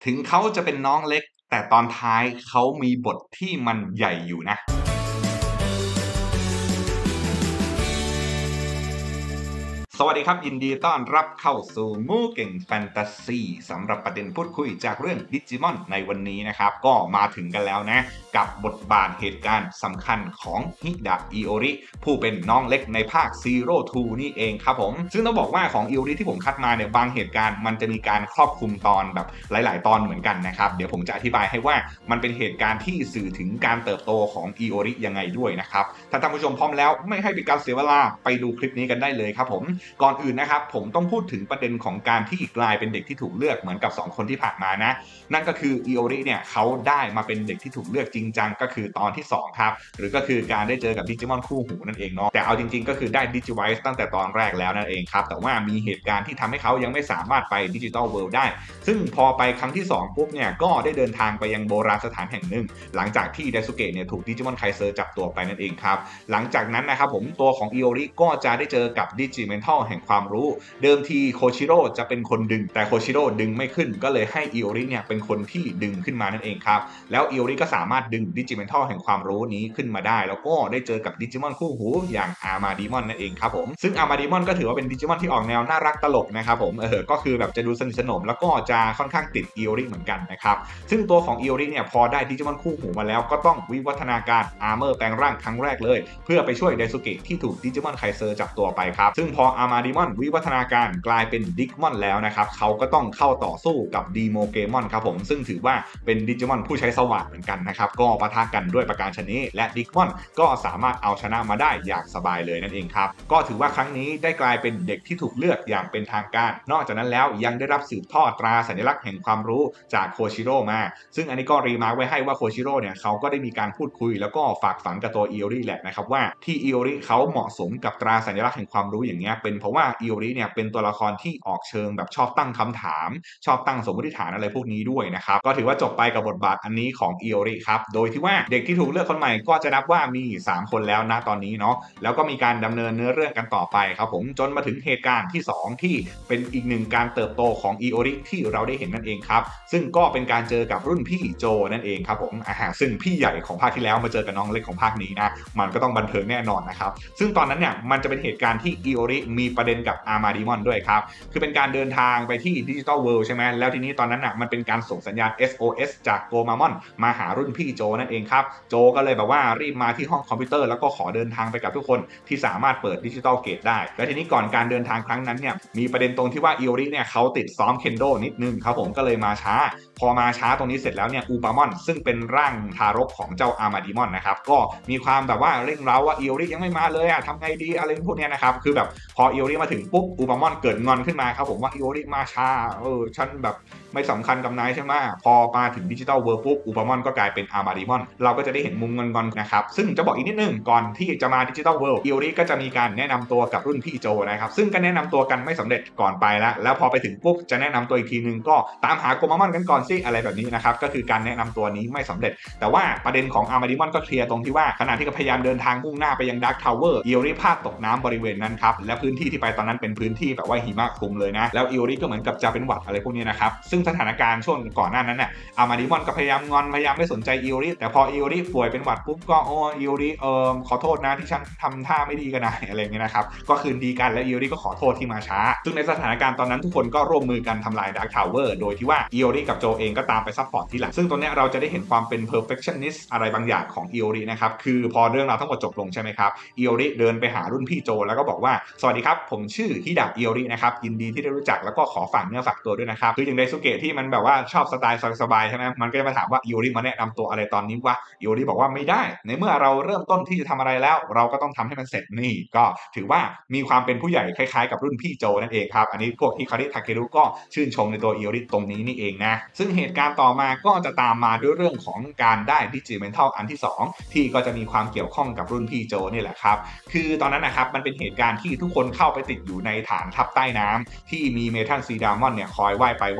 ถึงเขาจะเป็นน้องเล็กแต่ตอนท้ายเขามีบทที่มันใหญ่อยู่นะสวัสดีครับยินดีต้อนรับเข้าสู่มูเก่งแฟนตาซีสำหรับประเด็นพูดคุยจากเรื่องดิจิมอนในวันนี้นะครับก็มาถึงกันแล้วนะกับบทบาทเหตุการณ์สำคัญของฮิดะอิโอริผู้เป็นน้องเล็กในภาค Zero Two นี่เองครับผมซึ่งต้องบอกว่าของอิโอริที่ผมคัดมาเนี่ยบางเหตุการณ์มันจะมีการครอบคลุมตอนแบบหลายๆตอนเหมือนกันนะครับเดี๋ยวผมจะอธิบายให้ว่ามันเป็นเหตุการณ์ที่สื่อถึงการเติบโตของอิโอริยังไงด้วยนะครับถ้าท่านผู้ชมพร้อมแล้วไม่ให้เป็นการเสียเวลาไปดูคลิปนี้กันได้เลยครับผมก่อนอื่นนะครับผมต้องพูดถึงประเด็นของการที่กลายเป็นเด็กที่ถูกเลือกเหมือนกับ2คนที่ผ่านมานะนั่นก็คืออิโอริเนี่ยเขาได้มาเป็นเด็กที่ถูกเลือกจริงจังก็คือตอนที่2ครับหรือก็คือการได้เจอกับดิจิมอนคู่หูนั่นเองเนาะแต่เอาจริงๆก็คือได้ดิจิไวส์ตั้งแต่ตอนแรกแล้วนั่นเองครับแต่ว่ามีเหตุการณ์ที่ทำให้เขายังไม่สามารถไปดิจิทัลเวิลด์ได้ซึ่งพอไปครั้งที่2ปุ๊บเนี่ยก็ได้เดินทางไปยังโบราณสถานแห่งหนึ่งหลังจากที่ไดซุเกะเนี่ยถูกดิจิมอนไคเซอร์จับตัวไปนั่นเองครับหลังจากนั้นนะครับผมตัวของอิโอริก็จะได้เจอกับดิจิเมนทัลแห่งความรู้เดิมทีโคชิโร่จะเป็นคนดึงแต่โคชิโร่ดึงไม่ขึ้นก็เลยให้อิโอริเนี่ยเป็นคนที่ดึงขึ้นมานั่นเองครับแล้วอิโอริก็สามารถดึงดิจิเมนทัลแห่งความรู้นี้ขึ้นมาได้แล้วก็ได้เจอกับดิจิมอนคู่หูอย่างอาร์มาดิมอนนั่นเองครับผมซึ่งอาร์มาดิมอนก็ถือว่าเป็นดิจิมอนที่ออกแนวน่ารักตลกนะครับผมก็คือแบบจะดูสนิทสนมแล้วก็จะค่อนข้างติดอิโอริเหมือนกันนะครับซึ่งตัวของอิโอริเนี่ยพอได้ดิจิมอนคู่หูมาแล้วก็ต้องวิวัฒนาการอาร์เมอร์แปลงร่างครั้งแรกเลยเพื่อไปช่วยไดซุเกะที่ถูกดิจิมอนไคเซอร์จับตัวไปครับซึ่งพออาร์มาดิมอนวิวัฒนาการกลายเป็นดิกมอนแล้วนะครับเขาก็ต้องเข้าต่อสู้กับดีโมเกมอนครับผมซึ่งถือว่าเป็นดิจิมอนผู้ใช้สว่านเหมือนกันนะครับก็ปะทะกันด้วยประการชนิดและดิกมอนก็สามารถเอาชนะมาได้อย่างสบายเลยนั่นเองครับก็ถือว่าครั้งนี้ได้กลายเป็นเด็กที่ถูกเลือกอย่างเป็นทางการนอกจากนั้นแล้วยังได้รับสืบทอดตราสัญลักษณ์แห่งความรู้จากโคชิโร่มาซึ่งอันนี้ก็รีมาร์คไว้ให้ว่าโคชิโร่เนี่ยเขาก็ได้มีการพูดคุยแล้วก็ฝากฝังกับตัวอิโอริแหละนะครับว่าที่อิโอริเขาเหมาะสมกับตราสัญลักษณ์แห่งความรู้อย่างเงี้ยเป็นเพราะว่าอิโอริเนี่ยเป็นตัวละครที่ออกเชิงแบบชอบตั้งคำถามชอบตั้งสมมติฐานอะไรพวกนี้ด้วยนะครับก็ถือว่าจบไปกับบทบาทอันนี้ของอิโอริครับโดยที่ว่าเด็กที่ถูกเลือกคนใหม่ก็จะนับว่ามี3คนแล้วนะตอนนี้เนาะแล้วก็มีการดำเนินเนื้อเรื่องกันต่อไปครับผมจนมาถึงเหตุการณ์ที่2ที่เป็นอีกหนึ่งการเติบโตของอิโอริที่เราได้เห็นนั่นเองครับซึ่งก็เป็นการเจอกับรุ่นพี่โจนั่นเองครับผมซึ่งพี่ใหญ่ของภาคที่แล้วมาเจอกับน้องเล็กของภาคนี้นะมันก็ต้องบันเทิงแน่นอนนะครับซึ่งตอนนั้นเนี่ยมันจะเป็นเหตุการณ์ที่อิโอริมีประเด็นกับอาร์มาดิมอนด้วยครับคือเป็นการเดินทางไปที่ดิจิทัลเวิลด์ใช่ไหมแล้วทีนี้ตอนนั้นมันเป็นการส่งสัญญาณ SOS จากโกมามอนมาหารุ่นพี่โจนั่นเองครับโจก็เลยแบบว่ารีบมาที่ห้องคอมพิวเตอร์แล้วก็ขอเดินทางไปกับทุกคนที่สามารถเปิดดิจิทัลเกตได้และทีนี้ก่อนการเดินทางครั้งนั้นเนี่ยมีประเด็นตรงที่ว่าอิโอริเนี่ยเขาติดซ้อมเคนโดนิดนึงครับผมก็เลยมาช้าพอมาช้าตรงนี้เสร็จแล้วเนี่ยอูปามอนซึ่งเป็นร่างทารกของเจ้าอาร์มาดิมอนนะครับก็มีความแบบว่าเร่งเร้าว่าอิโอริยังไม่มาเลยทำไงดีอะไรพวกนี้นะครับคือแบบพออิโอริมาถึงปุ๊บอูปามอนเกิดงอนขึ้นมาครับผมว่าอิโอริมาช้าฉันแบบไม่สำคัญกับนายใช่ไหมพอมาถึงดิจิทัลเวิลด์ปุ๊บอูปามอนก็กลายเป็นอาร์มาดิมอนเราก็จะได้เห็นมุมงอนๆนะครับซึ่งจะบอกอีกนิดนึงก่อนที่จะมาดิจิทัลเวิลด์อิโอริก็จะมีการแนะนำตัวกับรุ่นพี่โจนะครับซึ่งก็แนะนำตัวกันไม่สำเร็จก่อนไปแล้วพอไปถึงปุ๊บจะแนะนำตัวอีกทีนึงก็ตามหาโกมามอนกันก่อนสิอะไรแบบนี้นะครับก็คือการแนะนำตัวนี้ไม่สำเร็จแต่ว่าประเด็นของอาร์มาดิมอนก็เคลียร์ตรงที่ว่าขณะที่พยายามเดินทางมุ่งหน้าไปยังดาร์คทาวเวอร์อิโอริพลาดตกน้ำบริเวณนั้นครับและพื้นที่ที่ไปตอนนั้นเป็นพื้นที่แบบว่าหิมะคลุมเลยนะแล้วอิโอริก็เหมือนกับจะเป็นหวัดอะไรพวกนี้นะครับซึ่งสถานการณ์ช่วงก่อนหน้านั้นอาร์มาดิมอนก็พยายามงอนพยายามไม่สนใจอิโอริแต่พออิโอริป่วยเป็นหวัดปุ๊บก็อิโอริขอโทษนะที่ฉันทำท่าไม่ดีกันนะอะไรเงี้ยนะครับก็คืนดีกันและอิโอริก็ขอโทษที่มาช้าซึ่งในสถานการณ์ตอนนั้นทุกคนก็ร่วมมือกันทำลายดาร์คทาวเวอร์โดยที่ว่าอิโอริกับโจเองก็ตามไปซัพพอร์ตที่หลังซึ่งตรงนี้เราจะได้เห็นความเป็น perfectionist อะไรบางอย่างของอิโอรินะครับคือพอเรื่องราวทั้งหมดจบลงใช่ไหมครับอิโอริเดินไปหารุ่นพี่โจแล้วก็บอกว่าสวัสดีครับผมชื่อฮิดะอิโอรินะครับยินดีที่ได้รู้จักแล้วก็ขอฝากเนื้อฝากตัวด้วยนะครับคืออย่างไดซุเกะที่มันแบบว่าชอบสไตล์สบายๆใช่ไหมมันก็จะมาถามว่าอิโอริมาแนะนำตัวอะไรตอนนี้วะอิโอริบอกว่าไม่ได้ในเมื่อเราเริ่มต้นที่จะทำอะไรแล้วเราก็ต้องทำให้มันเสร็จนี่ก็ถือว่ามีความเป็นผู้ใหญ่คล้ายๆกับรุ่นพี่โจนั่นเองครับอันนี้พวกฮิคาริทาเครุก็ชื่นชมในตัวอิโอริตรงนี้นี่เองนะซึ่งเหตุการณ์ต่อมาก็จะตามมาด้วยเรื่องของการได้ดิจิเมนทัลอันที่2ที่ก็จะมีความเกี่ยวข้องกับรุ่นพี่โจนี่แหละครับคือตอนนั้นนะครับมันเป็นเหตุการณ์ที่ทุกคนเข้าไปติดอยู่ในฐานทัพใต้น้ำที่มีเมทัลซีดามอนเนี่ยคอยว่ายไปว่ายมา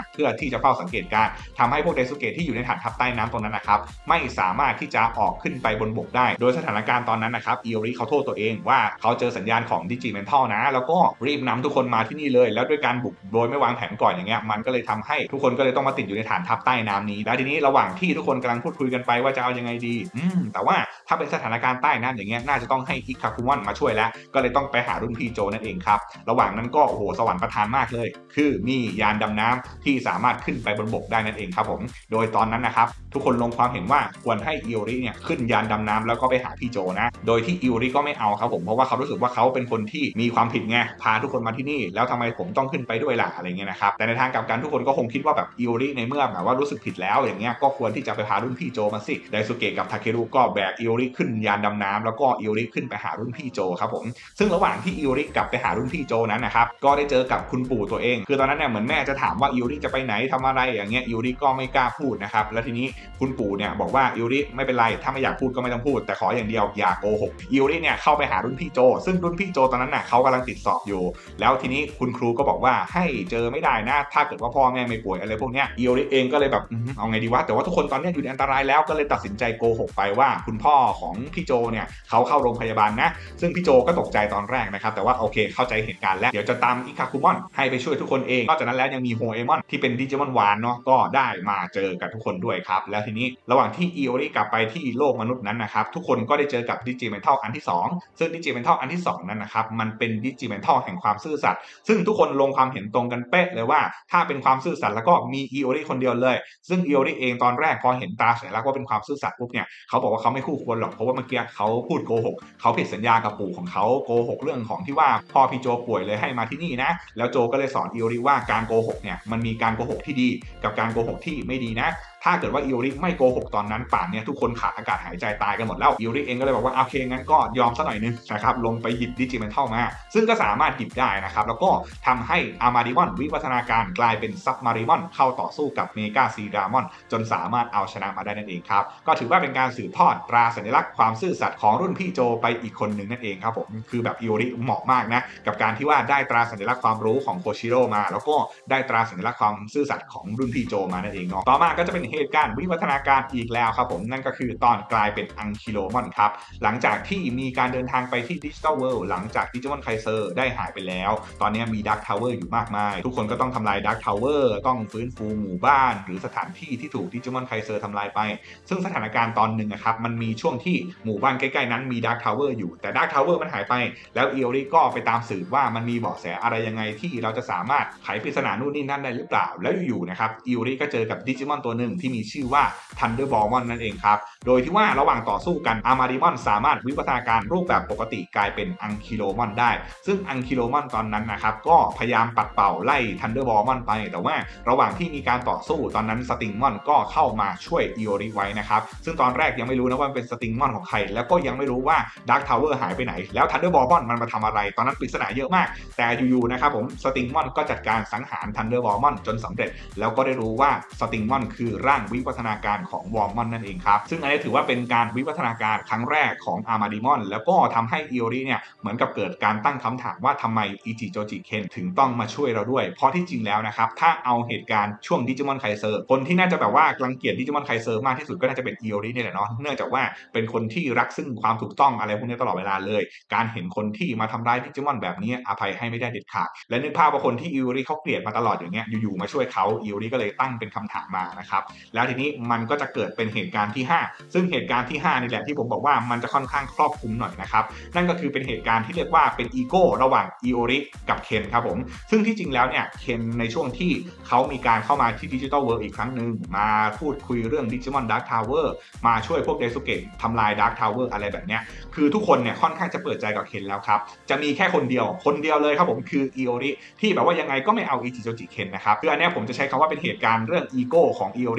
เพื่อที่จะเฝ้าสังเกตการทำให้พวกไดซุเกะที่อยู่ในฐานทัพใต้น้ำตรงนั้นนะครับไม่สามารถที่จะออกขึ้นไปบนบกได้โดยสถานการณ์ตอนนั้นนะครับอิโอริเขาโทษตัวเองว่าเขาเจอสัญญาณของดิจิเมนทัลนะแล้วก็รีบนำทุกคนมาที่นี่เลยแล้วด้วยการบุกโดยไม่วางแผนก่อนอย่างเงี้ยมันก็เลยทำให้ทุกคนก็เลยต้องมาติดอยู่ในฐานทัพใต้น้ำนี้แล้วทีนี้ระหว่างที่ทุกคนกำลังพูดคุยกันไปว่าจะเอายังไงดีแต่ว่าถ้าเป็นสถานการณ์ใต้น้ำอย่างเงี้ยน่าจะต้องให้อิคาคุมอนมาช่วยแล้วก็เลยต้องไปหารุ่นพี่โจนั่นเองครับระหว่างนั้นก็โอ้โหสวรรค์ประทานมากเลยคือมียานดำน้ำที่สามารถขึ้นไปบนบกได้นั่นเองครับผมโดยตอนนั้นนะครับทุกคนลงความเห็นว่าควรให้อิโอริเนี่ยขึ้นยานดำน้ำแล้วก็ไปหาพี่โจนะโดยที่อิโอริก็ไม่เอาครับผมเพราะว่าเขารู้สึกว่าเขาเป็นคนที่มีความผิดไงพาทุกคนมาที่นี่แล้วทำไมผมต้องขึ้นไปด้วยล่ะอะไรเงี้ยนะครับแต่ในทางกลับกันทุกคนก็คงคิดว่าแบบอิโอริในเมื่อแบบว่ารู้สึกผิดแล้วอย่างเงี้ยก็ควรที่จะไปพารุ่นพี่โจมาสิไดซุเกะกับทาเครุก็แบกอิโอริขึ้นยานดำน้ำแล้วก็อิโอริขึ้นไปหารุ่นพี่โจครับผมซึ่งระหว่างที่อิโอริกลับไปหารุ่นพี่โจนั้นนะครับก็ได้เจอกับคุณปู่ตัวเองคือตอนนั้นเนี่ยเหมือนแม่จะถามว่าอิโอริจะไปไหนทำอะไรอย่างเงี้ยอิโอริก็ไม่กล้าพูดนะครับแล้วทีนี้คุณปู่เนี่ยบอกว่าอิโอริไม่เป็นไรถ้าไม่อยากพูดก็ไม่ต้องพูดแต่ขออย่างเดียวอย่าโกหกอิโอริเนี่ยเข้าไปหารุ่นพี่โจซึ่งรุ่นพี่โจตอนนั้นน่ะเขากำลังติดสอบอยู่แล้วทีนี้คุณครูก็บอกว่าให้เจอไม่ได้นะถ้าเกิดว่าพ่อแม่ไม่ป่วยอะไรพวกเนี้ยอิโอริเองก็เลยแบบเอาไงดีวะแต่ว่าทุกคนตอนนี้อยู่ในอันตรายแล้วก็เลยตัดสินใจโกหกไปว่าคุณพ่อของพี่โจเนี่ยเขาเข้าโรงพยาบาลนะซึ่งพี่โจก็ตกใจตอนแรกนะครับแต่ว่าโอเคเข้าใจเหตุการณ์แล้วเดี๋ยวจะตามอิคาคุมอนให้ไปช่วยทุกคนเองนอกจากนั้นแล้วยังมีโฮเอมอนที่เป็นดิจิมอนวานเนาะก็ได้มาเจอกับทุกคนด้วยครับแล้วทีนี้ระหว่างที่อิโอริกลับไปที่โลกมนุษย์นั้นนะครับทุกคนก็ได้เจอกับดิจิเมนทัลอันที่2ซึ่งดิจิเมนทัลอันที่2นั้นนะครับมันเป็นดิจิเมนทัลแห่งความซื่อสัตย์ซึ่งทุกคนลงความเห็นตรงกันเป๊ะเลยว่าถ้าเป็นความซื่อสัตย์แล้วก็มีอิโอริคนเดียวเลยซึ่งอิโอริเองตอนแรกพอเห็นตราสัญลักษณ์ว่าเป็นความซื่อสัตย์ปุ๊บเนี่ยเขาบอกว่าเขาไม่คู่ควรหรอกเพราะว่าเมื่อกี้เขาพูดโกหกเขาผิดสัญญากับปู่ของเขาโกหกเรื่องของที่ว่าพ่อพี่โจป่วยเลยให้มาที่นี่นะแล้วโจก็เลยสอนอิโอริว่าการโกหกเนี่ยมันมีการโกหกที่ดีกับการโกหกที่ไม่ดีนะถ้าเกิดว่าอิโอริไม่โกหกตอนนั้นป่านเนี่ยทุกคนขาดอากาศหายใจตายกันหมดแล้วอิโอริเองก็เลยบอกว่าโอเคงั้นก็ยอมซะหน่อยนึงนะครับลงไปหยิบดิจิเมนทัลมาซึ่งก็สามารถหยิบได้นะครับแล้วก็ทำให้อามาดิมอนวิวัฒนาการกลายเป็นซับมาริมอนเข้าต่อสู้กับเมกาซีดามอนจนสามารถเอาชนะมาได้นั่นเองครับก็ถือว่าเป็นการสืบทอดตราสัญลักษณ์ความซื่อสัตย์ของรุ่นพี่โจไปอีกคนหนึ่งนั่นเองครับผมคือแบบอิโอริเหมาะมากนะกับการที่ว่าได้ตราสัญลักษณ์ความรู้ของโคชิโร่มาแล้วก็ได้ตราสัญลักษณ์ความซื่อสัตย์ของรุ่นพี่โจมานั่นเองเนาะต่อมาก็จะเป็นเหตุการณ์วิวัฒนาการอีกแล้วครับผมนั่นก็คือตอนกลายเป็นอังคิโลมอนครับหลังจากที่มีการเดินทางไปที่ดิจิทัลเวิลด์หลังจากดิจิมอนไคเซอร์ได้หายไปแล้วตอนนี้มีดาร์คทาวเวอร์อยู่มากมายทุกคนก็ต้องทำลายดาร์คทาวเวอร์ต้องฟื้นฟูหมู่บ้านหรือสถานที่ที่ถูกดิจิมอนไคเซอร์ทำลายไปซึ่งสถานการณ์ตอนหนึ่งนะครับมันมีช่วงที่หมู่บ้านใกล้ๆนั้นมีดาร์คทาวเวอร์อยู่แต่ดาร์คทาวเวอร์มันหายไปแล้วอิโอริก็ไปตามสืบว่ามันมีเบาะแสอะไรยังไงที่เราจะสามารถไขปริศนานู่นนี่นั่นได้หรือเปล่าแล้วอยู่ๆนะครับอิโอริก็เจอกับดิจิมอนตัวหนึ่งที่มีชื่อว่าทันเดอร์บอลมอนนั่นเองครับโดยที่ว่าระหว่างต่อสู้กันอามาดิมอนสามารถวิวัฒนาการรูปแบบปกติกลายเป็นอังคิโลมอนได้ซึ่งอังคิโลมอนตอนนั้นนะครับก็พยายามปัดเป่าไล่ทันเดอร์บอลมอนไปแต่ว่าระหว่างที่มีการต่อสู้ตอนนั้นสติงมอนก็เข้ามาช่วยอิโอริไว้นะครับซึ่งตอนแรกยังไม่รู้นะว่าเป็นสติงมอนของใครแล้วก็ยังไม่รู้ว่าดาร์คทาวเวอร์หายไปไหนแล้วทันเดอร์บอลมอนมันมาทำอะไรตอนนั้นปริศนาเยอะมากแต่อยู่ๆนะครับผมสติงมอนก็จัดการสังหารทันเดอร์บอลมอนจนสำเร็จแล้วก็ได้รู้ว่าสติงมอนคือร่างวิวัฒนาการของวอลมอนนั่นเองครับซึ่งอันนี้ถือว่าเป็นการวิวัฒนาการครั้งแรกของอามาดิมอนแล้วก็ทำให้อิโอริเนี่ยเหมือนกับเกิดการตั้งคำถามว่าทำไมอิจิโจจิเคนถึงต้องมาช่วยเราด้วยเพราะที่จริงแล้วนะครับถ้าเอาเหตุการณ์ช่วงดิจิมอนไคเซอร์คนที่น่าจะแบบว่ารังเกียจดิจิมอนไคเซอร์มากที่สุดก็น่าจะเป็นอิโอรินี่แหละเนาะเนื่องจากว่าเป็นคนที่รักซึ่งความถูกต้องอะไรพวกนี้ตลอดเวลาเลยการเห็นคนที่มาทำร้ายดิจิมอนแบบนี้อภัยให้ไม่ได้เด็ดขาดและนึกภาพว่าคนที่อิโอริเขาเกลียดมาตลอดอย่างเงี้ยอยู่ๆมาช่วยเขาอิโอริก็เลยตั้งเป็นคำถามมานะครับแล้วทีนี้มันก็จะเกิดเป็นเหตุการณ์ที่5ซึ่งเหตุการณ์ที่5นี่แหละที่ผมบอกว่ามันจะค่อนข้างครอบคลุมหน่อยนะครับนั่นก็คือเป็นเหตุการณ์ที่เรียกว่าเป็นอีโก้ระหว่างอิโอริกับเคนครับผมซึ่งที่จริงแล้วเนี่ยเคนในช่วงที่เขามีการเข้ามาที่ดิจิทัลเวิลด์อีกครั้งหนึ่งมาพูดคุยเรื่องดิจิมอนดาร์คทาวเวอร์มาช่วยพวกเดซุเกะทำลายดาร์คทาวเวอร์อะไรแบบเนี้ยคือทุกคนเนี่ยค่อนข้างจะเปิดใจกับเคนแล้วครับจะมีแค่คนเดียวเลยครับผมคืออิโอริที่แบบว่ายังไงก็ไม่เอาอิจิโจจิเคนนะครับคืออันนี้ผมจะใช้คำว่าเป็นเหตุการณ์เรื่องอีโก้ของอิโอริ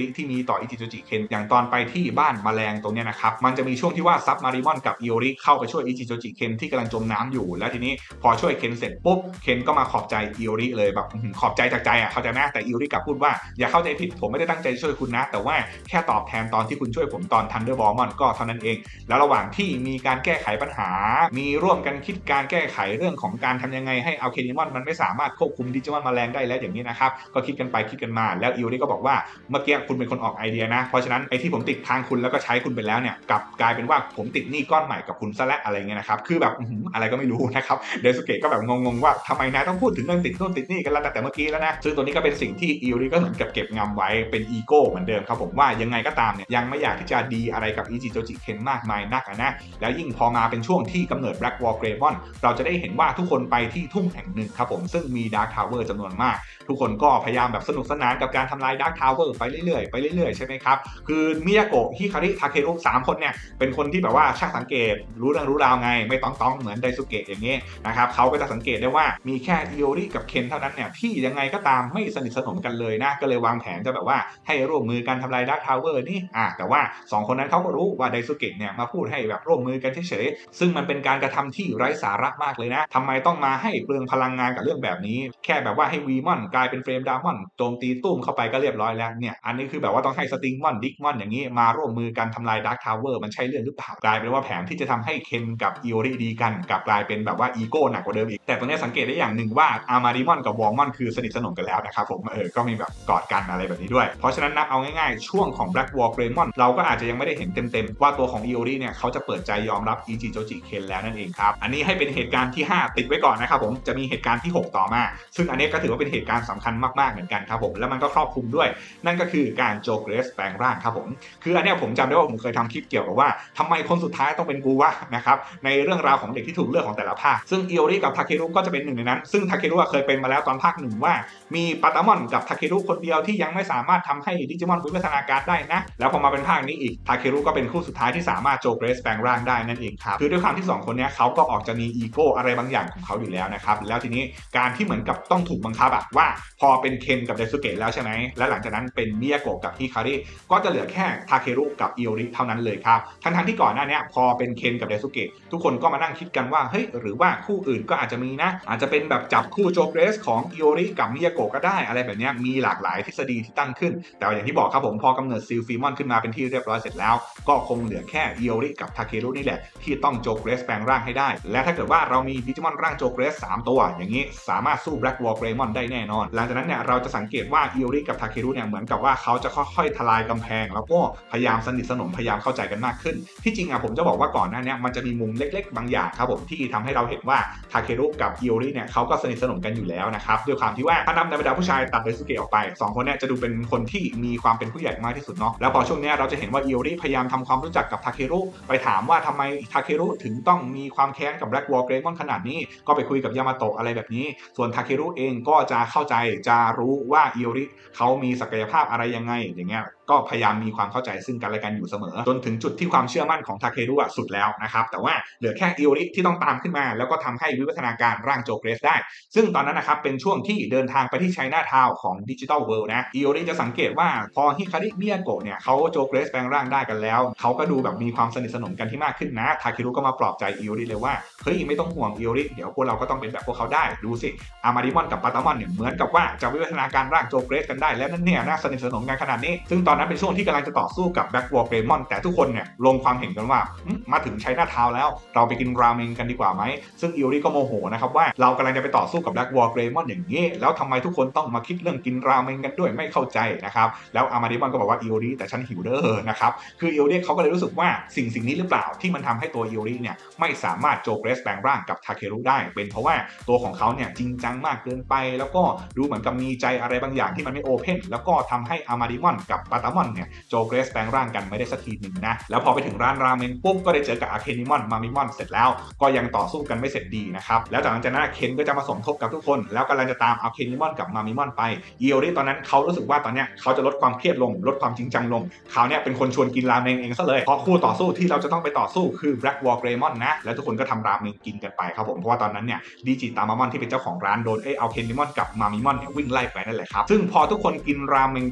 ริที่มีต่ออิจิโจจิเคนอย่างตอนไปที่บ้านแมลงตรงเนี้ยนะครับมันจะมีช่วงที่ว่าซับมาริมอนกับอิโอริเข้าไปช่วยอิจิโจจิเคนที่กำลังจมน้ำอยู่แล้วทีนี้พอช่วยเคนเสร็จปุ๊บเคนก็มาขอบใจอิโอริเลยแบบขอบใจจากใจเข้าใจนะแต่อิโอริกลับพูดว่าอย่าเข้าใจผิดผมไม่ได้ตั้งใจช่วยคุณนะแต่ว่าแค่ตอบแทนตอนที่คุณช่วยผมตอนทันเดอร์บอลมอนก็เท่านั้นเองแล้วระหว่างที่มีการแก้ไขปัญหามีร่วมกันคิดการแก้ไขเรื่องของการทำยังไงให้เอาเคนิมอนมันไม่สามารถควบคุมดิจิมอนแมลงได้แล้วอย่างนี้นะครับก็คิดกันไปคิดกันมาแล้วอิโอริก็บอกว่าเมื่อกี้คุณเป็นคนออกไอเดียนะเพราะฉะนั้นไอ้ที่ผมติดทางคุณแล้วก็ใช้คุณไปแล้วเนี่ยกลับกลายเป็นว่าผมติดหนี้ก้อนใหม่กับคุณซะและอะไรเงี้ยนะครับคือแบบอะไรก็ไม่รู้นะครับเดซุเกะก็แบบงงๆว่าทำไมนายต้องพูดถึงเรื่องติดนู่นติดนี่กันแล้วแต่เมื่อกี้แล้วนะซึ่งตัวนี้ก็เป็นสิ่งที่อิโอริก็เหมือนกับเก็บงำไว้เป็นอีโก้เหมือนเดิมครับผมว่ายังไงก็ตามเนี่ยยังไม่อยากที่จะดีอะไรกับอิจิโจจิเคนมากมายนักนะแล้วยิ่งพอมาเป็นช่วงที่กำเนิด Black War Greymon เราจะได้เห็นว่าทุกคนไปที่ทุ่งแห่งหนึ่งครับผมซึ่งมี Dark Tower จำนวนมากทุกคนก็พยายามแบบสนุกสนานกับการทำลาย Dark Tower ไปเรื่อยๆใช่ไหมครับคือมิยาโกะฮิคาริทาเครุ3คนเนี่ยเป็นคนที่แบบว่าช่างสังเกตรู้เรื่องรู้ราวไงไม่ต้องเหมือนไดซุเกะอย่างนี้นะครับเขาก็จะสังเกตได้ว่ามีแค่อิโอริกับเคนเท่านั้นเนี่ยที่ยังไงก็ตามไม่สนิทสนมกันเลยนะก็เลยวางแผนจะแบบว่าให้ร่วมมือกันทำลาย Dark Tower นี่แต่ว่า2คนนั้นเขาก็รู้ว่าไดซุเกะเนี่ยมาพูดให้แบบร่วมมือกันเฉยๆซึ่งมันเป็นการกระทำที่ไร้สาระมากเลยนะทำไมต้องมาให้เปลืองพลังงานกับเรื่องแบบนี้แค่แบบว่าให้วีมอนกลายเป็นเฟรมดามอนโจมตีตุ้มเข้าไปก็เรียบร้อยแล้วเนี่ยอันนี้คือแบบว่าต้องให้สติงมอนดิกมอนอย่างนี้มาร่วมมือกันทำลาย Dark Tower มันใช่เรื่องหรือเปล่ากลายเป็นว่าแผนที่จะทำให้เคนกับอิโอริดีกันกลับกลายเป็นแบบว่าอีโก้หนักกว่าเดิมอีกแต่ตรงนี้สังเกตได้อย่างหนึ่งว่าอามาริมอนกับวอลมอนคือสนิทสนมกันแล้วนะครับผมก็มีแบบกอดกันอะไรแบบนี้ด้วยเพราะฉะนั้นนับเอาง่ายๆช่วงของ Black War Greymon เราก็อาจจะยังไม่ได้เห็นเต็มๆว่าตัวของอิโอริเนี่ยเขาจะเปิดใจยอมรับอิจิโจจิเคนแล้วนั่นเองครับอันนี้ให้เป็นเหตุการณ์ที่5ติดไว้ก่อนนะครับผมจะมีเหตุการณ์ที่6ต่อมาซึ่งอันนี้ก็ถือว่าเป็นเหตุการณ์สำคัญมากๆเหมือนกันครับผมแล้วมันก็ครอบคลุมด้วยนั่นก็คือการโจเกรสแปลงร่างครับผมคืออันนี้ผมจำได้ว่าผมเคยทำคลิปเกี่ยวกับว่าทำไมคนสุดท้ายต้องเป็นกูวะนะครับในเรื่องราวของเด็กที่ถูกเลือกของแต่ละภาคซึ่งอิโอริกับทาเครุก็จะเป็นหนึ่งในนั้นซึ่งทาเครุเคยเป็นมาแล้วตอนภาคหนึ่งว่ามีปาตามอนกับทาเครุคนเดียวที่ยังไม่สามารถทำให้ดิจิมอนวิวัฒนาการได้นะแล้วพอมาเป็นภาคนี้อีกทาเครุก็เป็นคู่สุดท้ายที่สามารถโจเกรสแปลงร่างได้นั่นเองครับคือด้วยความที่2คนนี้เขาก็ออกจะมีอีโก้อะไรบางอย่างของเขาอยู่แล้วนะครับแล้วทีนี้การที่เหมือนกับต้องถูกบังคับว่าพอเป็นเคนกับไดซุเกะแล้วใช่ไหมและหลังจากนั้นเป็นมิยาโกะกับฮิคาริก็จะเหลือแค่ทาเครุกับอิโอริเท่านั้นเลยครับทั้งที่ก่อนหน้านี้พอเป็นเคนกับไดซุเกะทุกคนก็มานั่งคิดกันว่าเฮ้ยหรือว่าคู่อื่นก็อาจจะมีนะอาจจะเป็นแบบจับคู่โจเกรสของอิโอริกับมิยาโกะก็ได้อะไรแบบนี้มีหลากหลายทฤษฎีที่ตั้งขึ้นแต่อย่างที่บอกครับผมพอกำเนิดซิลฟีมอนขึ้นมาเป็นที่เรียบร้อยเสร็จแล้วก็คงเหลือแค่อิโอริกับทาเครุนี่แหละที่ต้องโจเกรสแปลงร่างให้ได้และถ้าเกิดว่าเรามีดิจิมอนร่างโจเกรส3ตัวอย่างนี้สามารถสู้ Black War Greymon ได้แน่นอนหลังจากนั้นเนี่ยเราจะสังเกตว่าอิโอริกับทาเครุเนี่ยเหมือนกับว่าเขาจะค่อยๆทลายกำแพงแล้วก็พยายามสนิทสนมพยายามเข้าใจกันมากขึ้นที่จริงผมจะบอกว่าก่อนหน้านี้มันจะมีมุมเล็กๆบางอย่างครับผมที่ทำให้เราเห็นว่าทาเครุกับอิโอริเนี่ยเขาก็สนิทสนมกันอยู่แล้วนะครับด้วยความที่ว่าถ้านำในบรรดาผู้ชายตัดไดซุเกะออกไป2คนเนี่ยจะดูเป็นคนที่มีความเป็นผู้ใหญ่มากที่สุดเนาะแล้วพอช่วงนี้เราจะเห็นว่าอิโอริพยายามทำความรู้จักกับทาเครุไปถามว่าทำไมทาเครุถึงต้องมีความแค้นกับ Black War Greymon ขนาดนี้ก็ไปคุยกับยามาโตะอะไรแบบนี้ส่วนทาเครุเองก็จะเข้าใจจะรู้ว่าอิโอริเขามีศักยภาพอะไรยังไงอย่างเงี้ยก็พยายามมีความเข้าใจซึ่งกันและกันอยู่เสมอจนถึงจุดที่ความเชื่อมั่นของทาเครุสุดแล้วนะครับแต่ว่าเหลือแค่อิโอริที่ต้องตามขึ้นมาแล้วก็ทำให้วิวัฒนาการร่างโจเกรสได้ซึ่งตอนนั้นนะครับเป็นช่วงที่เดินทางไปที่ไชน่าทาวน์ของดิจิทัลเวิลด์นะอิโอริจะสังเกตว่าพอฮิคาริมิยาโกะเนี่ยเขาโจเกรสแปลงร่างได้กันแล้วเขาก็ดูแบบมีความสนิทสนมกันที่มากขึ้นนะทาเครุก็มาปลอบใจอิโอริเลยว่าเฮ้ยไม่ต้องห่วงอิโอริเดี๋ยวพวกเราก็ต้องเป็นแบบพวกเขาได้ดูสิอามาริมอนกับปาตามอนเนี่ยเหมือนกับว่าจะวิวัฒนาการร่างโจเกรสกันได้แล้วนั่นเนี่ยน่าสนิทสนมกันขนาดนี้ซึ่งตอนนั้นเป็นช่วงที่กำลังจะต่อสู้กับ Black War Greymon แต่ทุกคนเนี่ยลงความเห็นกันว่ามาถึงไชน่าทาวน์แล้วเราไปกินราเมงกันดีกว่าไหมซึ่งอิโอริก็โมโหนะครับว่าเรากำลังจะไปต่อสู้กับ Black War Greymon อย่างนี้แล้วทำไมทุกคนต้องมาคิดเรื่องกินราเมงกันด้วยไม่เข้าใจนะครับแล้วอามาริมอนก็บอกว่าอิโอริแต่ฉันหิวเด้อนะครับคืออิโอริเขาก็เลยรู้สึกว่าสิ่งนี้หรือเปล่าที่มันทำให้ตัวอิโอริเนี่ยไม่สามารถโจเกรสแปลงร่างกับทาเครุได้เป็นเพราะว่าตัวของเขาเนี่ยจริงจังมากเกินไปแล้วก็ดูเหมือนกับมีใจอะไรบางอย่างที่มันไม่โอเพนแล้วก็ทำให้อามาริมอนกับปาตามอนเนี่ยโจเกรสแปลงร่างกันไม่ได้สักทีหนึ่งนะแล้วพอไปถึงร้านราเมงปุ๊บก็ได้เจอกับอาเคนิมอนมามิมอนเสร็จแล้วก็ยังต่อสู้กันไม่เสร็จดีนะครับแล้วจากนั้นเคนก็จะมาสมทบกับทุกคนแล้วกำลังจะตามอาเคนิมอนกับมามิมอนไปอิโอริตอนนั้นเขารู้สึกว่าตอนเนี้ยเขาจะลดความเครียดลงลดความจริงจังลงเขาเนี่ยเป็นคนชวนกินราเมงเองซะเลยเพราะคู่ต่อสู้ที่เราจะต้องไปต่อสู้คือ Black War Greymon นะแล้วทุกคนก็ทำราเมงกินกันไปครับผมเพราะว่าตอนนั้นเนี่ยดิจิตามามอนที่เป็นเจ้าของร้านโดนเอาเคนิมอนกับมามิมอนเนี่ยวิ่งไล่ไปนั่นแหละครับซึ่งพอทุกคนกินราเมงกันเสร็จแ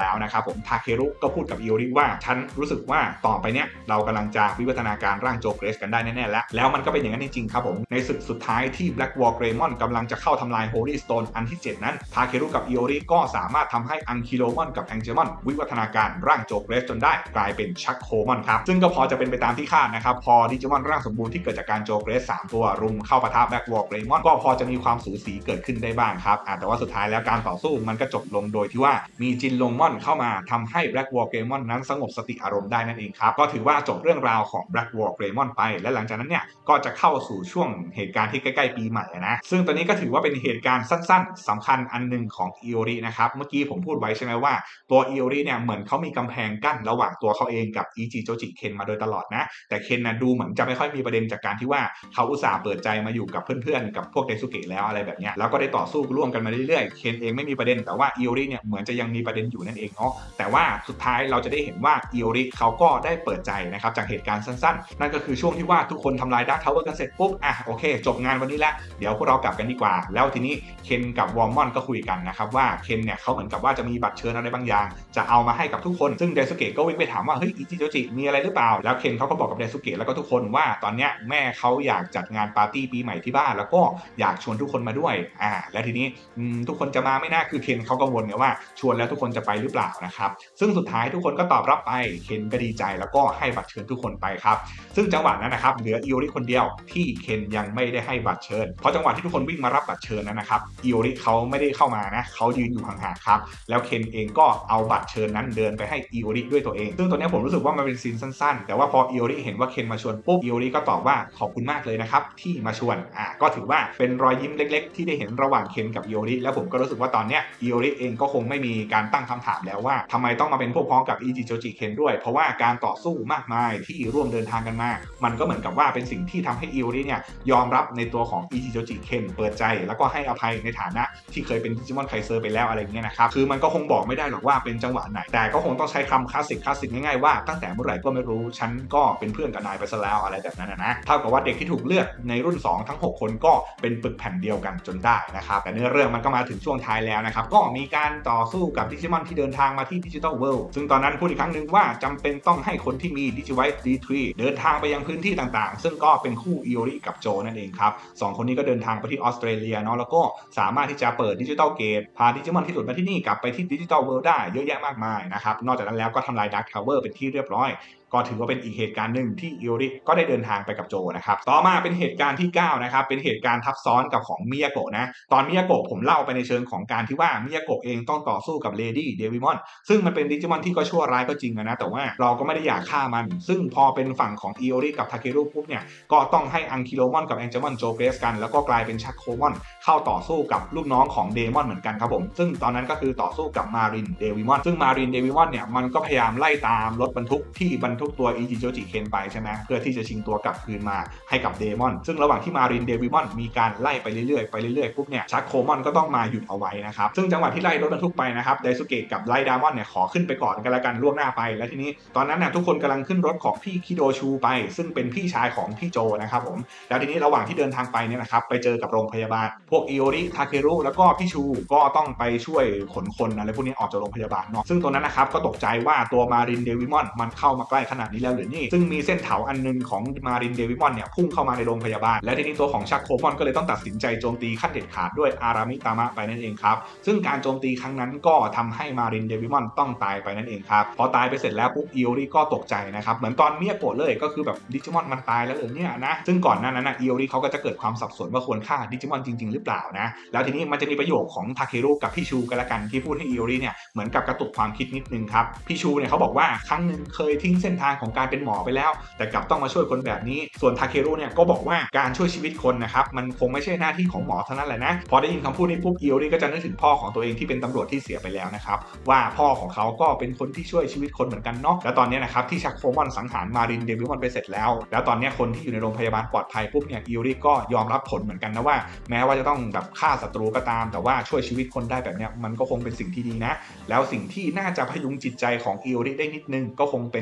แล้วนะครับผมทาเครุก็พูดกับอิโอริว่าฉันรู้สึกว่าต่อไปเนี้ยเรากำลังจะวิวัฒนาการร่างโจเกรสกันได้แน่ๆแล้วมันก็เป็นอย่างนั้นจริงๆครับผมในศึกสุดท้ายที่ Black War Greymon กำลังจะเข้าทำลาย Holy Stone อันที่ 7 นั้นทาเครุกับอิโอริก็สามารถทำให้อังคิโลมอนกับแองเจมอนวิวัฒนาการร่างโจเกรสจนได้กลายเป็นชักโคมอนครับซึ่งก็พอจะเป็นไปตามที่คาดนะครับพอดิจิมอนร่างสมบูรณ์ที่เกิดจากการโจเกรส3ตัวรุมเข้าปะทะ Black War Greymon ก็พอจะมีความสูสีเกิดขึ้นได้บ้างครับแต่ว่าสุดท้ายแล้วการต่อสู้มันก็จบลงโดยที่ว่ามีจินลงม่อนเข้ามาทำให้ Black War Greymon นั้นสงบสติอารมณ์ได้นั่นเองครับก็ถือว่าจบเรื่องราวของ Black War Greymon ไปและหลังจากนั้นเนี่ยก็จะเข้าสู่ช่วงเหตุการณ์ที่ใกล้ๆปีใหม่นะซึ่งตอนนี้ก็ถือว่าเป็นเหตุการณ์สั้นๆสำคัญอันหนึ่งของอิโอรินะครับเมื่อกี้ผมพูดไว้ใช่ไหมว่าตัวอิโอริเนี่ยเหมือนเขามีกำแพงกั้นระหว่างตัวเขาเองกับอิจิโจจิเคนมาโดยตลอดนะแต่เคนนะดูเหมือนจะไม่ค่อยมีประเด็นจากการที่ว่าเขาอุตส่าห์เปิดใจมาอยู่กับเพื่อนๆกับพวกเดซุเกะแล้วอะไรแบบนี้แล้วก็ได้ต่อสู้ร่วมกันมาเรื่อยๆเคนเองไม่มีประเด็นแต่ว่าอิโอริเนี่ยเหมือนจะยังมีประเด็นอยู่นั่นเองเนาะแต่ว่าสุดท้ายเราจะได้เห็นว่าอิโอริเขาก็ได้เปิดใจนะครับจากเหตุการณ์สั้นๆนั่นก็คือช่วงที่ว่าทุกคนทำลายดาร์คทาวเวอร์กันเสร็จปุ๊บโอเคจบงานวันนี้แล้วเดี๋ยวพวกเรากลับกันดีกว่าแล้วทีนี้เคนกับวอร์มอนก็คุยกันนะครับว่าเคนเนี่ยเขาเหมือนกับว่าจะมีบัตรเชิญอะไรบางอย่างจะเอามาให้กับทุกคนซึ่งเดซุเกะก็วิ่งไปถามว่าเฮ้ยอิจิโจจิมีอะไรหรือเปล่าแล้วเคนเขาก็บอกกับเดซุเกะแล้วก็ทุกคนว่าตอนเนี้ยแม่เขาอยากจัดงานปาร์ตี้ปีใหม่ที่บ้านแล้วก็อยากชวนทุกคนมาด้วยแล้วทีนี้ทุกคนจะมาไม่น่าคือเคนเขากังวลไงว่าชวนแล้วทุกคนจะไปหรือเปล่านะครับซึ่งสุดท้ายทุกคนก็ตอบรับไปเคนก็ดีใจแล้วก็ให้บัตรเชิญทุกคนไปครับซึ่งจังหวะนั้นนะครับเหลืออิโอริคนเดียวที่เคนยังไม่ได้ให้บัตรเชิญเพราะจังหวะที่ทุกคนวิ่งมารับบัตรเชิญนั้นนะครับอิโอริเขาไม่ได้เข้ามานะเขายืนอยู่ห่างๆครับแล้วเคนเองก็เอาบัตรเชิญนั้นเดินไปให้อิโอริด้วยตัวเองซึ่งตัวนี้ผมรู้สึกว่ามันเป็นซีนสั้นๆแต่ว่าพออิโอริเห็นว่าเคนมาชวนปุ๊บอิโอริก็ตอบว่าขอบคุณมากเลยนะครับที่มาชวนก็ถือว่าเป็นรอยยิ้มเล็กๆที่ได้เห็นระหว่างเคนกับอิโอริแล้วผมก็รู้สึกว่าตอนเนี้ยอิโอริเองก็คงไม่มีการตั้งคำถามแล้วว่าทำไมต้องมาเป็นพวกพ้องกับอิจิโจจิเคนด้วยเพราะว่าการต่อสู้มากมายที่ร่วมเดินทางกันมามันก็เหมือนกับว่าเป็นสิ่งที่ทำให้อิโอริเนี่ยยอมรับในตัวของอิจิโจจิเคนเปิดใจแล้วก็ให้อภัยในฐานะที่เคยเป็นดิจิมอนไคเซอร์ไปแล้วอะไรเงี้ยนะครับคือมันก็คงบอกไม่ได้หรอกว่าเป็นจังหวะไหนแต่ก็คงต้องใช้คำคลาสสิกง่ายๆว่าตั้งแต่เมื่อไหร่ก็ไม่รู้ฉันก็เป็นเพื่อนกับนายไปซะแล้วอะไรแบบนั้นนะเท่ากับว่าเด็กที่ถูกเลือกในรุ่น2ทั้ง6คนก็เป็นปึกแผ่นเดียวกันจนได้นะครับแต่เนื้อเรื่องมันก็มาถึงช่วงท้ายแล้วนะครับก็มีการต่อสู้กับดิจิมอนที่เดินทางมาที่ดิจิทัลเวิลด์ซึ่งตอนนั้นพูดอีกครั้งหนึ่งว่าจำเป็นต้องให้คนที่มีดิจิไวท์ D3 เดินทางไปยังพื้นที่ต่างๆซึ่งก็เป็นคู่อิโอริกับโจนั่นเองครับ2คนนี้ก็เดินทางไปที่ออสเตรเลียเนาะแล้วก็สามารถที่จะเปิดดิจิทัลเกตพาดิจิมอนที่หลุดมาที่นี่กลับไปที่ดิจิทัลเวิลด์ได้เยอะแยะมากมายนะครับนอกจากนั้นแล้วก็ทำลายดาร์คทาวเวอร์เป็นที่เรียบร้อยก็ถือว่าเป็นอีกเหตุการณ์หนึ่งที่อิโอริก็ได้เดินทางไปกับโจนะครับต่อมาเป็นเหตุการณ์ที่9นะครับเป็นเหตุการณ์ทับซ้อนกับของมิยาโกะนะตอนมิยาโกะผมเล่าไปในเชิงของการที่ว่ามิยาโกะเองต้องต่อสู้กับเลดี้เดวิมอนซึ่งมันเป็นดิจิมอนที่ก็ชั่วร้ายก็จริงนะแต่ว่าเราก็ไม่ได้อยากฆ่ามันซึ่งพอเป็นฝั่งของอิโอริกับทาเครุปุ๊บเนี่ยก็ต้องให้อังคิโลมอนกับแองเจมอนโจเกรสกันแล้วก็กลายเป็นชักโคมอนเข้าต่อสู้กับลูกน้องของเดมอนเหมือนกันครับผมซึ่งตอนนั้นก็คือต่อสู้กับมารินเดวิมอนซึ่งมารินเดวิมอนเนี่ยมันก็พยายามไล่ตามรถบรรทุกที่บรรทุกตัวอิจิโจจิเคนไปใช่ไหมเพื่อที่จะชิงตัวกลับคืนมาให้กับเดมอนซึ่งระหว่างที่มารินเดวิมอนมีการไล่ไปเรื่อยๆปุ๊บเนี่ยชักโคมอนก็ต้องมาหยุดเอาไว้นะครับซึ่งจังหวะที่ไล่รถบรรทุกไปนะครับไดซุเกะกับไลดามอนเนี่ยขอขึ้นไปก่อนกันละกันล่วงหน้าไปแล้วทีนี้ตอนนั้นน่ะทุกคนกำลังขึ้นรถของพี่คิโดชูไปซึ่งเป็นพี่ชายของพี่โจนะครับผมแล้วทีนี้ระหว่างที่เดินทางไปเนี่ยนะครับไปเจอกับโรงพยาบาลพวกอิโอริทาเครุแล้วก็พี่ชูก็ต้องไปช่วยขนคนอะไรพวกนี้ออกจากโรงพยาบาลเนาะซึ่งตัวนั้นนะครับก็ตกใจว่าตัวมารินเดวิมอนมันเข้ามาใกล้ขนาดนี้แล้วหรือนี่ซึ่งมีเส้นเถาอันนึงของมารินเดวิมอนเนี่ยพุ่งเข้ามาในโรงพยาบาลและทีนี้ตัวของชักโคมอนก็เลยต้องตัดสินใจโจมตีขั้นเด็ดขาดด้วยอารามิตามะไปนั่นเองครับซึ่งการโจมตีครั้งนั้นก็ทำให้มารินเดวิมอนต้องตายไปนั่นเองครับพอตายไปเสร็จแล้วปุ๊บอิโอริก็ตกใจนะครับเหมือนตอนเมียโกะเลยก็คือแบบดิจิมอนมันตายแล้วเหรอเนี่ยนะซึ่งก่อนหน้านั้นอิโอริเขาก็จะเกิดความสับสนว่าควรฆ่าดิจิมอนจริงๆหรือเปล่านะแล้วทีนี้มันจะมีประโยคของทาเครุกับพี่ชูกันละกันที่พูดให้อิโอริเนี่ยเหมือนกับกระตุกความคิดนิดนึงครับพี่ชูเนี่ยเขาบอกว่าครั้งหนึ่งเคยทิ้งเส้นทางของการเป็นหมอไปแล้วแต่กลับต้องมาช่วยคนแบบนี้ส่วนทาเครุเนี่ยก็บอกว่าการช่วยชีวิตคนนะครับมันคงไม่ใช่หน้าที่ของหมอเท่านั้นแหละนะพอได้ยินคำพูดนี้ปุ๊บอิโอริก็จะนึกถึงพ่อของตัวเองที่เป็นตำรวจที่เสียไปแล้วนะครับว่าพ่อของเขาก็เป็นคนที่ช่วยชีวิตคนเหมือนกันเนาะแล้วตอนนี้นะครับที่ชักโคมอนสังหารมารินเดวิมอนไปเสร็จแล้วตอนนี้คนที่อยู่ในโรงพยาบาลปลอดภัยปุ๊บเนี่ยอิโอริก็ยอมรับผลเหมือนกันนะว่าแม้ว่าจะต้องแบบฆ่าศัตรูก็ตามแต่ว่าช่วยชีวิตคนได้แบบนี้มันก็คงเป็นสิ่งที่ดีนะแล้วสิ่งที่น่าจะพยุงจิตใจของอิโอริได้นิดนึงก็คงเป็นคำขอบ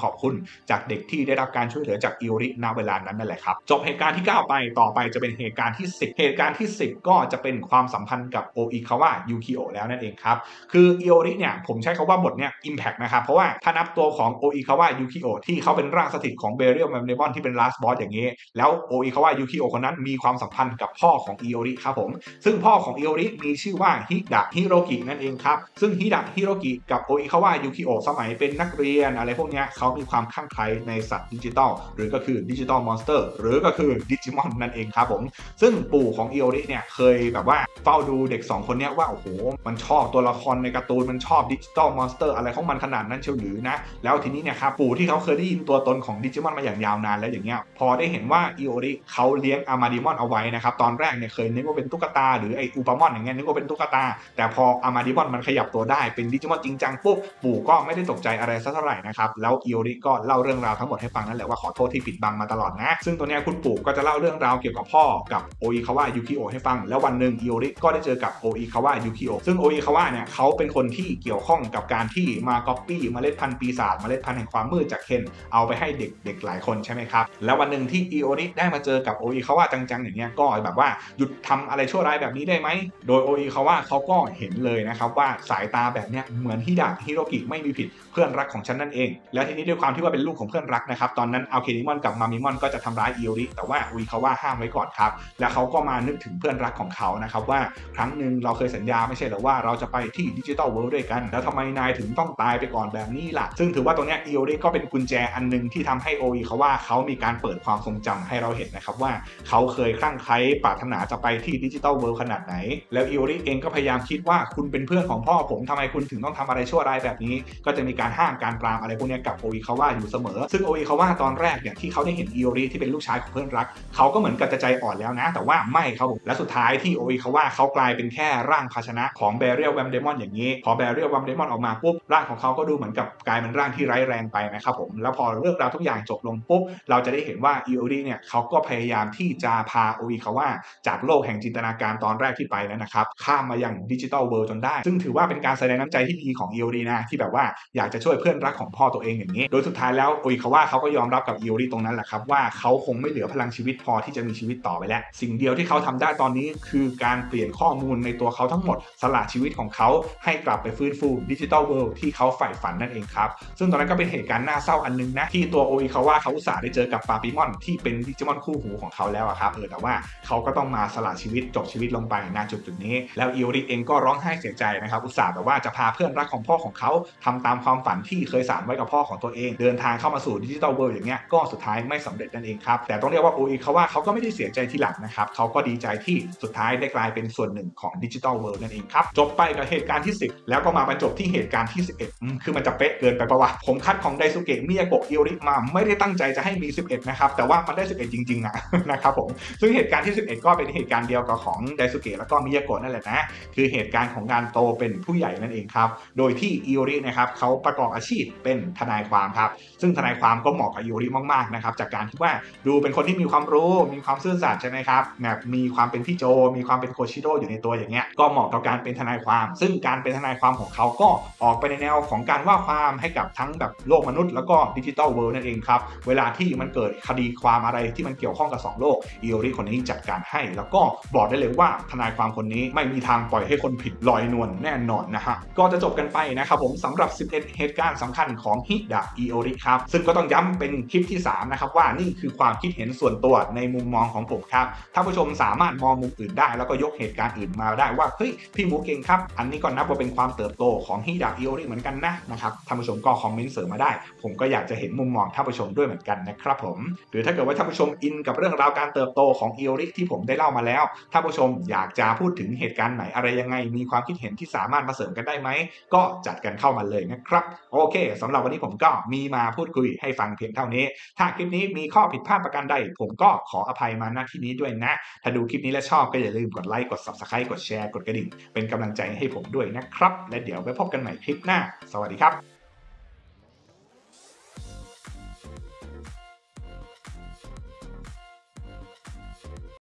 อบคุณจากเด็กที่ได้รับการช่วยเหลือจากอิโอริณเวลานั้นนั่นแหละครับจบเหตุการณ์ที่9ไปต่อไปจะเป็นเหตุการณ์ที่10เหตุการณ์ที่10ก็จะเป็นความสัมพันธ์กับโออิคาวะยูคิโอะแล้วนั่นเองครับคืออิโอริเนี่ยผมใช้คำว่าบทเนี่ยอิมแพกนะครับเพราะว่าถ้านับตัวของโออิคาวะยูคิโอะที่เขาเป็นร่างสถิตของเบเรียลแมมเดมอนที่เป็นลาสบอสอย่างนี้แล้วโออิคาวะยูคิโอะคนนั้นมีความสัมพันธ์กับพ่อของอิโอริครับผมซึ่งพ่อของอิโอริมีชื่อว่าฮิดะฮิโรกินั่นเองครับซึ่งฮิดะฮิโรกิกับโออิคาวะยูคิโอะสมัยเป็นนักเรียนอะไรพวกนี้เขามีความคลั่งไคล้ในสัตว์ดิจิตอลหรือก็คือดิจิตอลมอนสเตอร์หรือก็คือดิจิมอนนั่นเองครับผมซึ่งปู่ของอิโอริเนี่ยเคยแบบว่าเฝ้าดูเด็ก2คนนี้ว่าโอ้โหมันชอบตัวละครในการ์ตูนมันชอบดิจิตอลมอนสเตอร์อะไรของมันขนาดนั้นเชียวหรือนะแล้วทีนี้เนี่ยครับปู่ที่เขาเคยได้ยินตัวตนของดิจิมอนมาอย่างยาวนานแล้วอย่างเงี้ยพอได้เห็นว่าอิโอริเขาเลี้ยงอามาดิมอนเอาไว้นะครับตอนแรกเนี่ยเคยนึกว่าเป็นตุ๊กตาหรือไออูปามอนอย่างเงี้ยนึกว่าเป็นตุ๊กตาแต่พออามาดิมอนมันขยับตัวได้เป็นดิจิมอนจริงจังปุ๊บปู่ก็ไม่ได้ตกใจอะไรสักเท่าไหร่นะครับแล้วอิโอริก็เล่าเรื่องราวทั้งหมดให้ฟังนั่นแหละว่าขอโทษที่ปิดบังมาตลอดนะซึ่งตัวนี้คุณปู่ก็จะเล่าเรื่องราวเกี่ยวกับพ่อกับโออิคาวะยูคิโอะให้ฟังแล้ววันหนึ่งอิโอริก็ได้เจอกับโออิคาวะยูคิโอะซึ่งโออิคาวะเนี่ยเขาเป็นคนที่เกี่ยวข้องกับการที่มาก๊อปปี้เมล็ดพันธุ์ปีศาจเมล็ดพันธุ์แห่งความมืดจากเคนเอาไปให้เด็กหลายคนใช่ไหมครับแล้ววันหนึ่งที่อิโอริได้มาเจอกับโออิคาวะจังๆอย่างเงี้ยก็แบบว่าหยุดทำอะไรชั่วร้ายแบบนี้ได้ไหมโดยโออิคาวะเขาก็เห็นเลยนะครับว่าสายตาแบบเนี้ยเหมือนฮิดะฮิโรกิไม่มีผิดเพื่อนรักของฉันนั่นเองแล้วทีนี้ด้วยความที่ว่าเป็นลูกของเพื่อนรักนะครับตอนนั้นอัลเคดิมอนกับมามิมอนก็จะทำร้ายอิโอริแต่ว่าโออิคาวะห้ามไว้ก่อนครับแล้วเขาก็มานึกถึงเพื่อนรักของเขานะครับว่าครั้งหนึ่งเราเคยสัญญาไม่ใช่หรือว่าเราจะไปที่ดิจิตอลเวิลด์ด้วยกันแล้วทำไมนายถึงต้องตายไปก่อนแบบนี้ล่ะซึ่งถือว่าตรงนี้อิโอริก็เป็นกุญแจอันนึงที่ทำให้โออิคาวะเขามีการเปิดความทรงจำให้เราเห็นนะครับว่าเขาเคยคลั่งไคล้ปรารถนาจะไปที่ดิจิตอลเวิลด์ขนาดไหนแล้วอิโอริเองก็พยายามคิดว่าคุณเป็นเพื่อนของพ่อผมทำไมคุณถึงต้องทำอะไรชั่วร้ายแบบนี้ก็จะมีการห้ามการปรามอะไรพวกนี้กับโออิคาวะอยู่เสมอซึ่งโออิคาวะตอนแรกเนี่ยที่เขาได้เห็นอิโอริที่เป็นลูกชายของเพื่อนรักเขาก็เหมือนกับจะใจอ่อนแล้วนะแต่ว่าไม่ครับผมและสุดท้ายที่โออิคาวะเขากลายเป็นแค่ร่างภาชนะของเบเรียลแวมเดมอนอย่างนี้พอเบเรียลแวมเดมอนออกมาปุ๊บร่างของเขาก็ดูเหมือนกับกลายเป็นร่างที่ไร้แรงไปนะครับผมแล้วพอเรื่องราวทุกอย่างจบลงปุ๊บเราจะได้เห็นว่าอิโอริเนี่ยเขาก็พยายามที่จะพาโออิคาวะจากโลกแห่งจินตนาการตอนแรกที่ไปแล้วนะครับข้ามมายังดิจิตอลเวิลด์จนได้ซึ่งถือว่าเป็นการแสดงน้ำใจที่ดีของอิโอรินะที่แบบว่าอยากจะช่วยเพื่อนรักของพ่อตัวเองอย่างนี้โดยสุดท้ายแล้วโออิคาวะเขาก็ยอมรับกับอิโอริตรงนั้นแหละครับว่าเขาคงไม่เหลือพลังชีวิตพอที่จะมีชีวิตต่อไปแล้วสิ่งเดียวที่เขาทำได้ตอนนี้คือการเปลี่ยนข้อมูลในตัวเขาทั้งหมดสละชีวิตของเขาให้กลับไปฟื้นฟูดิจิตอลเวิลด์ที่เขาใฝ่ฝันนั่นเองครับซึ่งตอนนั้นก็เป็นเหตุการณ์น่าเศร้าอันนึงนะที่ตัวโออิคาวะเขาอุตส่าห์ได้เจอกับปาปิมอนที่เป็นดิจิมอนคู่หูของเขาแล้วครับแต่ว่าเขาก็ต้องมาสละชีวิตจบชีวิตลงไปณจุดนี้แล้วอิโอริเองก็ร้องไห้เสียใจนะครับอุตส่าห์แบบว่าจะพาเพื่อนรักของพ่อของเขาทำตามความฝันที่เคยสานไว้กับพ่อของตัวเองเดินทางเข้ามาสู่ดิจิตอลเวิลด์อย่างเงี้ยก็สุดท้ายไม่สำเร็จนั่นเองครับแต่ต้องเรียกว่าโออิคาวะเขาก็ไม่ได้เสียใจทีหลังนะครับเขาก็ดีใจที่สุดท้ายได้กลายเป็นส่วนหนึ่งของดิจิตอลเวิลด์นั่นเองครับจบไปกับเหตุการณ์ที่10แล้วก็มาบรรจบที่เหตุการณ์ที่11คือมันจะเป๊ะเกินไปปะวะผมคัดของไดซุเกะมิยาโกะอิโอริมาไม่ได้ตั้งใจจะให้มี11นะครับแต่ว่ามันได้11จริงๆนะครับผมซึ่งเหตุการณ์ที่11ก็เป็นเหตุการณ์เดียวกับของไดซุเกะแล้วก็มิยาโกะนั่นแหละนะคือเหตุการณ์ของการโตเป็นผู้ใหญ่นั่นเองครับโดยที่อิโอรินะครับเขาประกอบอาชีพเป็นทนายความครับซึ่งทนายความก็เหมาะกับอิโอริมากๆนะครับจากการที่ว่าดูเป็นคนที่มีความรู้มีความซื่อสัตย์ใช่ไหมครับแบบมีความเป็นพี่โจมีความเป็นโคชิโร่อยู่ในตัวอย่างเงี้ยก็เหมาะกับการเป็นทนายความซึ่งการเป็นทนายความของเขาก็ออกไปในแนวของการว่าความให้กับทั้งแบบโลกมนุษย์แล้วก็ดิจิตอลเวิลด์นั่นเองครับเวลาที่มันเกิดคดีความอะไรที่มันเกี่ยวข้องกับ2โลกอิโอริคนนี้จัดการให้แล้วก็บอกได้เลยว่าทนายความคนนี้ไม่มีทางปล่อยให้คนผิดลอยนวลแน่นอนนะฮะก็จะจบกันไปนะครับผมสำหรับ11เหตุการณ์สำคัญของฮิดะอิโอริครับซึ่งก็ต้องย้ำเป็นคลิปที่3นะครับว่านี่คือความคิดเห็นส่วนตัวในมุมมองของผมครับท่านผู้ชมสามารถมองมุมอื่นได้แล้วก็ยกเหตุการณ์อื่นมาได้ว่าเฮ้ยพี่หมูเก่งครับอันนี้ก็นับว่าเป็นความเติบโตของฮิดะอิโอริเหมือนกันนะครับท่านผู้ชมก็คอมเมนต์เสริมมาได้ผมก็อยากจะเห็นมุมมองท่านผู้ชมด้วยเหมือนกันนะครับผมหรือถ้าเกิดว่าท่านผู้ชมอินกับเรื่องราวการเติบโตของอิโอริที่ผมได้เล่ามาแล้วท่านผู้ชมอยากจะพูดถึงเหตุการณ์ไหนอะไรยังไงมีความคิดเห็นที่สามารถมาเสริมกันได้ไหมก็จัดกันเข้ามาเลยนะครับโอเคสำหรับวันนี้ผมก็มีมาพูดคุยให้ฟังเพียงเท่านี้ถ้าคลิปนี้มีข้อผิดพลาดประการใดผมก็ขออภัยมาณที่นี้ด้วยนะถ้าดูคลิปนี้แล้วชอบก็อย่าลืมกดไลค์กด Subscribe กดแชร์กดกระดิ่งเป็นกำลังใจให้ผมด้วยนะครับและเดี๋ยวไปพบกันใหม่คลิปหน้าสวัสดีครับ